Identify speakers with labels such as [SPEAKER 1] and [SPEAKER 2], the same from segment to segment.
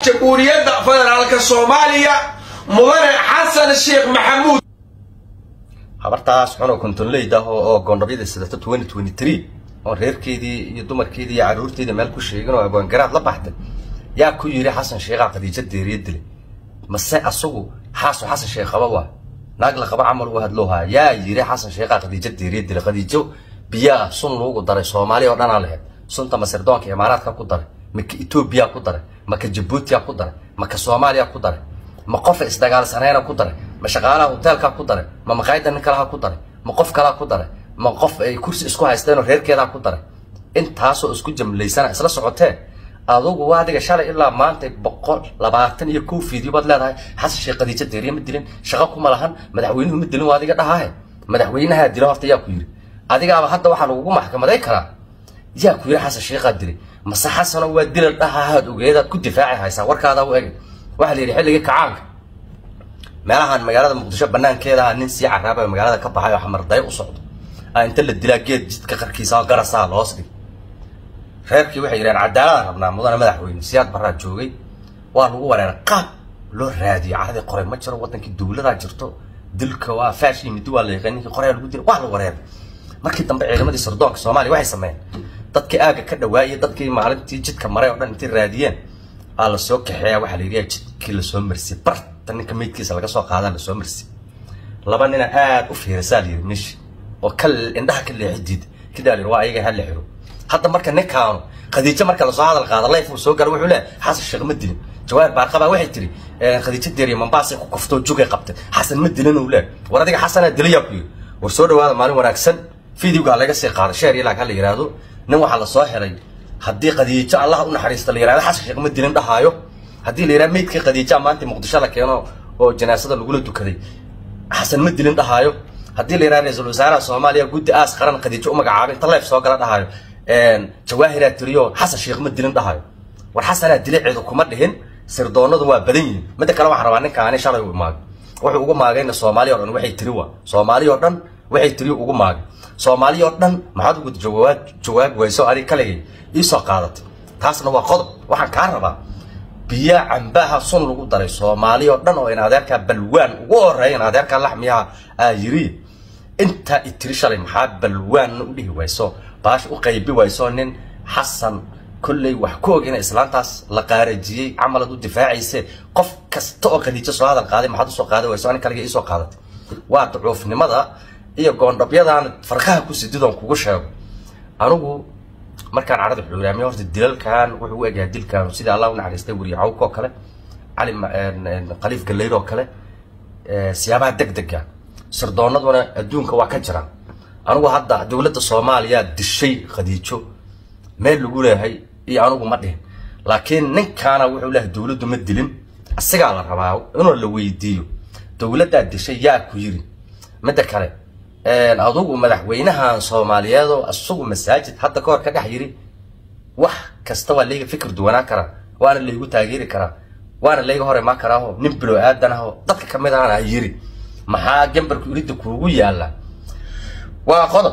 [SPEAKER 1] jamhuuriyadda federaalka Soomaaliya mudane xasan sheekh maxamuud
[SPEAKER 2] habartaas xun kontonleyda oo gondobiyada 2023 oo reerkeedii iyo dumarkeedii iyo caruurteedii meel ku sheegeen oo abaan garaad la baxday yaa ku yiri xasan sheekh qadiija deeriye dilay mase asagu xasan sheekh qaba naag la qaba amal u hadlooha yaa yiri xasan sheekh qadiija deeriye dilay qadiijo biya sun loogu daray Soomaaliya oo dhan aan lahayd sunta Masardoonka Imaaraadka ku daray maka Itoobiya ku daray maka Djibouti ku daray maka Soomaaliya ku daray ma qof isdagaalsanayna ku daray ma shaqaalaha hotelka ku daray ma maqaayada kala ku daray ma qof kala ku daray ma qof ay kursi isku haysteen oo reerkeeda ku daray intaas oo isku jamleysana isla socotee adugu waadiga shalay ilaa maanta 121 fiidyo bad leedahay xasan sheekh qadiija deeriye ma dilin shaqo kuma lahan madaxweynuhu ma dilin waadiga dhahay madaxweynaha dilo horta yaa ku yiri adiga hadda waxa lagu maxkamaday karaa yaa ku yiri xasan sheekh dilay ma saxasana waa dilal dhahaad ogeeda ku difaaci haysa warkaada u eeg waxa la yiri xilliga kacaanka meelahan magaalada Muqdisho banaankeeda nin si carab ah magaalada ka baxay xamar day u socdo inta la dilaa geed jidka qarkiisa garasa loos dhig reerkii waxay yiraan cadaalad rabnaa mudane madaxweyne siyaad barra joogay waa lagu wareer qaab loo raadiyo caadi qoray ma jiro wadankii dawladda jirto dilka waa faashi mid waa la yaqaaninkii qoray lagu dilay wax la wareer markii dambe ciidamadii Sirdoonka Soomaaliya waxay sameeyeen dadkii aaga ka dhawaayay dadkii maalintii jidka maray oo dhan intii raadiyeen ala soo kaxeeya waxa la yiri jidkii la soo marsi ninka meedkiisa laga soo qaadan la soo marsi laba nin aad u fiirsan yiri mish oo kal indhaha ka leexidid kida waa ayaga hal xiro hadda marka ninkaan qadiija marka la soo hadal qaado leef uu soo gal wuxuu leeyahay xasan sheekh ma dilin jawaar baarqaba waxay tiri qadiija deeriye Mombasa ku kufto jugay qabtay xasan ma dilin uu leeyahay war adiga xasan dilaya ku war soo dhawaada maalin wanaagsan fiidiyowga laga sii qaado sheer ilaa hal yiraahdo nin waxa la soo xiray hadii qadiija Allah u naxariisto la yiraahdo xasan sheekh ma dilin dhahaayo hadii la yiraahdo meedkii qadiija maanta Muqdisho la keeno oo janaasada lagu la dukaday xasan ma dilin dhahaayo hadii la yiraahdo ra'iisul wasaaraha Soomaaliya guddi aas qaran qadiija u magacaabay taleef soo gala dhahaayo jawaahira tiriyo xasan sheekh ma dilin dhahaayo war xasan dilay ciidu kuma dhihin sirdoonadu waa badan yihiin mid kale waxa rabaa ninkaan shalay uu maag wuxuu ugu maagayna Soomaaliya oo dhan waxay tiri waa Soomaaliya oo dhan waxay tiri ugu maag Soomaaliya oo dhan maxaad ugu jawaab wayso ari kale ii soo qaadatay taasna waa qodob waxaan ka rabaa biya cambaha sun lagu daray Soomaaliya oo dhan oo in adeerka balwaan ugu horeeyay adeerka laxmiyaha yiri inta itiri shalay maxaa balwaan u dhihi wayso baash u qaybi wayso nin xasan kullay wax koog in islaantaas la qaarajiyay amalad u difaacayse qof kasta oo qadiija soo hadal qaaday maxaad soo qaaday wayso ani kale ii soo qaadatay waa ducuufnimada iyo goondabyadan farqaha ku sididoon kugu sheego anigu markaan carada xulaamay horta dilalkan wuxuu u eegay dilkan sida Allah u naxariistay wariyaha oo kale cali qaliif galeyro kale siyaabaha degdega sirdoonaduna adduunka waa ka jira anigu hadda dawladda Soomaaliya dishay qadiijo meel lagu leeyahay iyo anigu ma dhihin laakiin ninkaana wuxuu leeyahay dawladdu ma dilin asaga la rabaa inuu la weydiiyo dawladda dishay yaa ku yiri mid kale adugu madaxweynaha Soomaaliyeed oo asugu masaajid hadda ka hor ka dhaxyiri wax kasta waa leeyahay fikir duwanaa kara waana leeyahay taageeri kara waana leeyahay hore ma karaaho nin bilo aadanaho dadka kamid ah yiri maxaa gambarku irid kuugu yaala waa qodob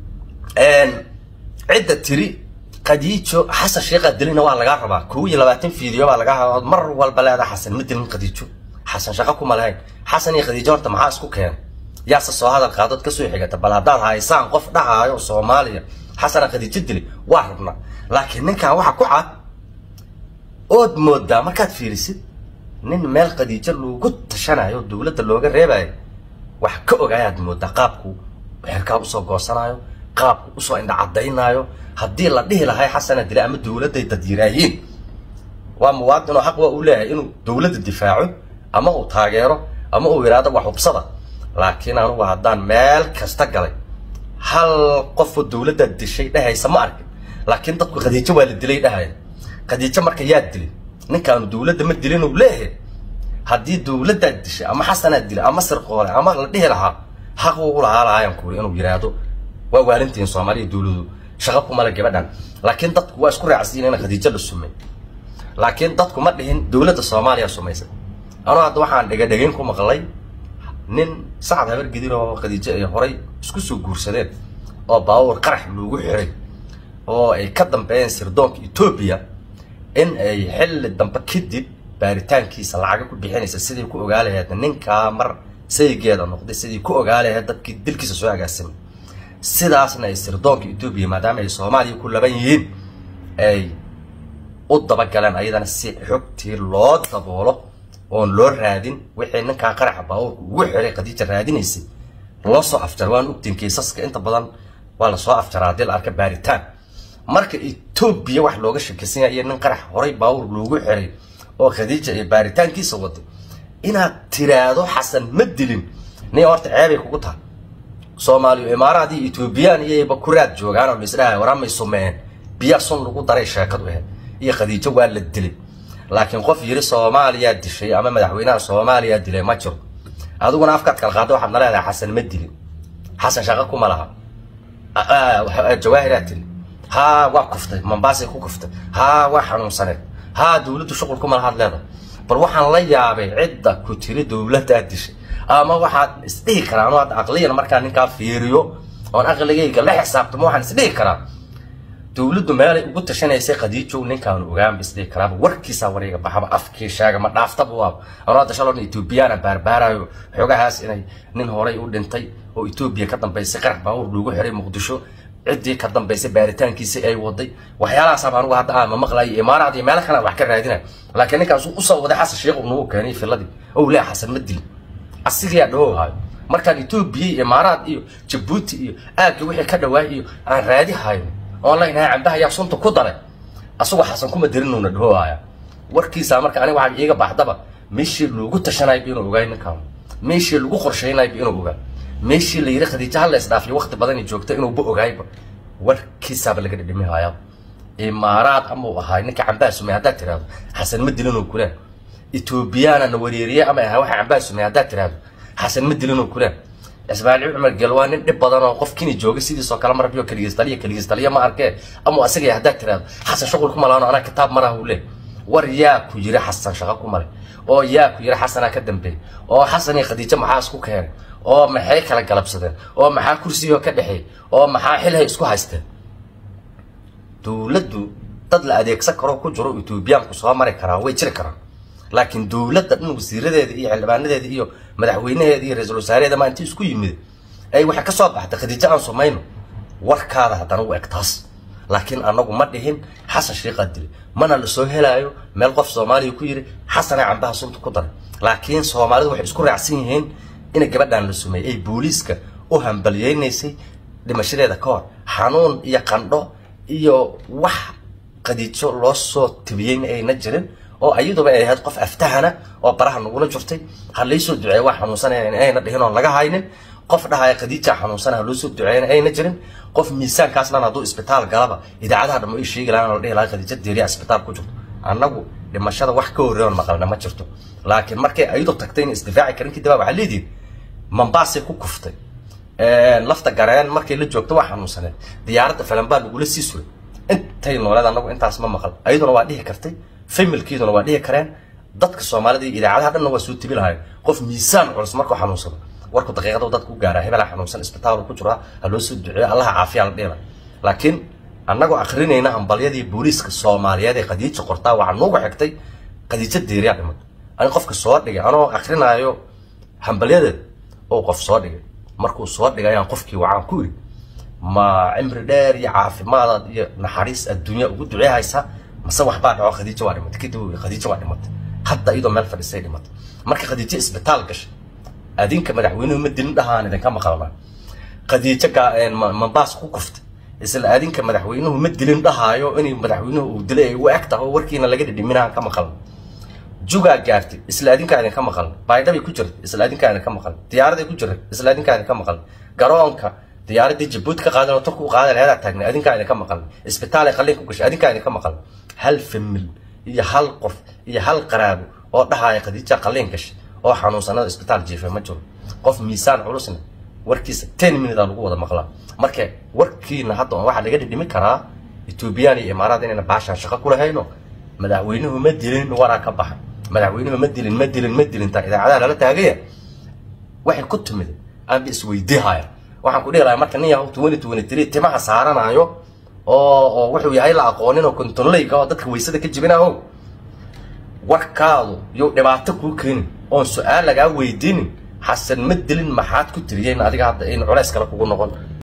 [SPEAKER 2] cidda tiri qadiijo xasan sheekh dilina waa laga rabaa 22 fiidyo baa laga hayo mar walba leedahay xasan ma dilin qadiijo xasan shaqo kuma lahayn xasan iyo qadiijo horta maxaa isku keen yaa soo hadal qaadad ka soo xigata bal hadaad haysaan qof dhahayo Soomaaliya xasan qadiijo dili waa rabna laakiin ninkan waxa ku cad ood mooda markaad fiirisid nin meel qadiijo lagu tashanayo dawladda looga reebay wax ka ogaayad mooda qaabku xirka u soo goosanayo qaabku u soo indha cadaynayo hadii la dhihi lahay xasan dili ama dawladda dad yiraahiin waa muwaadin oo xaq u leeyahay inuu dawladda difaaco ama uu taageero ama uu yiraahdo wax hubsada laakiin anigu haddaan meel kasta galay hal qof oo dawladda dishay dhahaysa ma arkin laakiin dadku qadiijo waa la dilay dhahay qadiijo marka yaa dilay ninkaan dawladda ma dilin uu leeyahay hadii dawladda dishay ama xasan dilay ama sirqoole ama la dhihi lahaa xaq uu lahaayeen ku inuu yiraahdo waa waalintiin Soomaaliya dawladdu shaqo kuma la gabadhan laakiin dadku waa isku raacsiin in qadiijo la sumay laakiin dadku ma dhihin dawladda Soomaaliya sumaysa anoo hadda waxaan dhageen ku maqlay nin saacad habar gidir oo qadiijo ay horay isku soo guursadeen oo baawar qarax lagu xiray oo ay ka dambeeyeen sirdoonka Itoobiya in ay xil dambe kadib baaritaankiisa lacag ku bixinaysa sidii ku ogaalayaad ninka mar saygeeda noqday sidii ku ogaalayaad dadkii dilkiisa soo agaasimay sidaasna ay sirdoonka Itoobiya maadaama ay Soomaaliya ku laban yihiin ay u daba galaan ayadana si xogtii loo daboolo oo loo raadin wixii ninka qarax baa ugu xiray Khadiija raadinaysay loo soo afjar waan ogtiin kiisaska inta badan waa la soo afjaraa dil arka baaritaan marka Itoobiya wax looga shakisan yahay nin qarax horay baawur loogu xiray oo Khadiija ay baaritaankiisa wado inaad tiraado Xasan ma dilin nin horta ceebay kugu tahay Soomaaliya Imaaraadii Itoobiyaan iyo bakuraad joogaan oo misraha waramay Soomeen biya son lagu daray sheekadu iyo Khadiija waa la dilay laakiin qof yiri Soomaaliya dishay ama madaxweynaha Soomaaliya dilay ma jiro aduguna afkaad kala qaado waxaad naleedahay Xasan ma dilin Xasan shaqo kuma laha jawaahiraad ها وقفت منباسي كوكفت ها وحنون سنة ها دولته شغل كم هذا بروح الله يابي عدة كتير دولة تدش ما واحد استيكر أنا واحد عقلية أنا مركان نكاف فيريو أنا عقلية قال لا حساب تمو حن استيكر دولته مالي قلت عشان يسيق Khadiija نكان وقام باستيكر وركي سواريك بحب أفكي شاقة ما نافط بواب أنا هذا شلون إثيوبيا بربارة حاجة هاس إني نهاري يقول إنتي وإثيوبيا كتم بيسكر باور لوجو حري مقدشو عدي كتم بيس baaritaankiisa ay waday waxyaalahaas aan uga hadda ma maqlay Imaaraadii meel kale wax ka raadinay laakiin ninkaas uu soo waday Xasan Sheekh uu keenay filadii oo la Xasan ma dilin asiga dhoohay marka Itoobiya Imaaraad iyo Djibouti iyo aagga wixii ka dhawaay iyo aan raadi hayo online ha cambaha yaa sunta ku daray asagoo Xasan kuma dirinuna dhoohay warkiisa marka aniga waxa iiga baxdaba meeshii loogu tashanay inuu ogaay ninkan meeshii lagu qorsheynay inuu ogaay meeshii la yiri Khadiija hal isdaafiyo waqti badan ay joogtay inuu bu ogaayba warkiisa laga dhimay haya Imaaraad ama waxa ninka cambaha Soomaaliya hada tiraado Xasan ma dilin oo kula Itoobiyana na wareeriye ama waxa cambaha Soomaaliya hada tiraado Xasan ma dilin oo kula Ismaaciil Umar Galwaan dhib badan oo qofkii jooga sidii soo kala marbiyo kaligiistaliya ma arkay ama asaga hada tiraado Xasan shaqo kuma laano ana kitaab maraha u leey war yaa ku yiri Xasan shaqo kuma leh oo yaa ku yiri Xasan ka dambeey oo Xasan iyo Khadiija maxaa isku keenay oo maxay kala galabsadeen oo maxaa kursiyo ka dhaxay oo maxaa xilhay isku haysteen dawladdu dad la adeegsan karo ku jiro Itoobiyaan ku soo maray kara way jiri karaan laakiin dawladda dhan wasiiradeeda iyo xildhibaanadeeda iyo madaxweynaheeda iyo ra'iisul wasaareeda ma intii isku yimid ay waxa ka soo baxday Khadiija aan Soomayno warkaada hadana u egtaas laakiin anagu ma dhihin Xasan Sheekh dil mana la soo helaayo meel qof Soomaaliya ku yiri Xasan cambaha sunta ku daray laakiin Soomaalidu waxay isku raacsan yihiin in gabadhan la sumeeyay booliiska oo hambalyeynayay dhimashadeeda ka hor xanuun iyo qandho iyo wax Khadiija loo soo tibiyeen ayna jirin oo ayaduba ay ahayd qof aftahana oo baraha nagula jirtay haleysoo duceey wax xanuunsanayeen ayna dhihin oo laga haynin qof dhahay Khadiija xanuunsanaha loo soo duceeyeen ayna jirin qof miisaankaasna haduu isbitaal galaba idaacadaha dhamo ay sheegi lahayn oo dhihi lahaa Khadiija diiriya isbitaal ku jirto annagu dhimashada wax ka horeeyay maqalna ma jirto laakiin markay ayadu tagtay in isdifaaci karin kidaba waxa leedii Mombasa ku kuftay lafta gareen markay la joogto wax xanuunsanay diyaaradda Falanbaa lagu la sii suray intay noolada anagu intaas ma maqal ayaduna waa dhihi kartay familkiiduna waa dhihi kareen dadka Soomaalida idaacadaha dhanna waa soo tibi lahayn qof miisaan culus markuu xanuunsado warku daqiiqada dadku gaara hebel xanuunsan isbitaal ku jira haloo soo duceeyo Allah caafiya la dheela laakiin annagu akhrinayna hambalyadii booliiska Soomaaliyeed ee Khadiija qortaa waxa noogu xigtay Khadiija diiriya dhimad ani qofka soo dhigay anoo akhrinayo hambalyada oo qof soo dhigay markuu soo dhigayaan qofkii waxaan ku yiri ma cimri dheer iyo caafimaad iyo naxariis adduunyo ugu duceeyaysa mase wax baa dhaco Khadiija waa dhimatay kadib Khadiija waa dhimatay hadda iyadoo meel fadhisay dhimatay marka Khadiija isbitaal gashay adinka madaxweynuhu ma dilin dhahaan idinka maqalnaa Khadiija ka Mombasa ku kuftay isla adinka madaxweynuhu ma dilin dhahaayo in madaxweynuhu uu dilay uu agtahay warkiina laga dhidhiminaa ka maqalnaa juga gaartay isla adinka aan ka maqal baydhaba ku jirtay isla adinka aan ka maqal diyaarada ku jirtay isla adinka aan ka maqal garoonka diyaaradda Djibouti ka qaadan oo turku qaadan heer taagna adinka aan ka maqal isbitaal qalliin ku gashay adinka aan ka maqal hal famil iyo hal qof iyo hal qaraabo oo dhahaaya Khadiija qalliin gashay oo xanuunsanada isbitaal jiifay ma jiro qof miisaan culusna warkiisa 10 minutes lagu wada maqlaa marka warkiina hadda waxa laga dhimi karaa Itoobiyaan iyo Imaaraad inay baasha shaqo ku lahayno madaxweynuhu ma dilin waraa ka baxay madaxweynuhu ma dilin ta idaacadaha la taagaya waxay ku timid aan isweydiihay waxaan ku dheerahay marka nin yahay 2023 timaha saaranayo oo wuxuu yahay la aqoonin oo kontonleyga oo dadka weysada ka jibinaayo warkaadu iyo dhibaato ku keenin oo su'aal laga weydiinin xasan ma dilin maxaad ku tiriyeen adiga hadda in culays kala kugu noqon